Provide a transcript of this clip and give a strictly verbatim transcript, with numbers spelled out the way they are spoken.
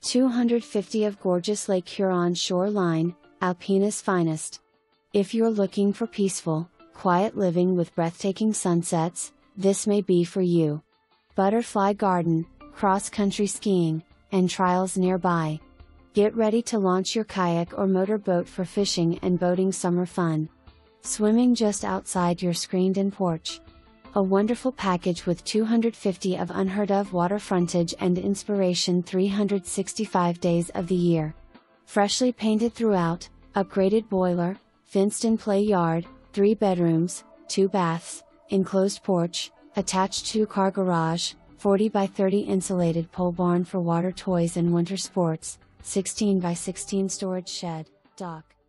two hundred fifty of gorgeous Lake Huron shoreline, Alpena's finest. If you're looking for peaceful, quiet living with breathtaking sunsets, this may be for you. Butterfly garden, cross-country skiing, and trails nearby. Get ready to launch your kayak or motorboat for fishing and boating summer fun. Swimming just outside your screened-in porch. A wonderful package with two hundred fifty of unheard-of water frontage and inspiration three hundred sixty-five days of the year. Freshly painted throughout, upgraded boiler, fenced-in play yard, three bedrooms, two baths, enclosed porch, attached two-car garage, forty by thirty insulated pole barn for water toys and winter sports, sixteen by sixteen storage shed, dock.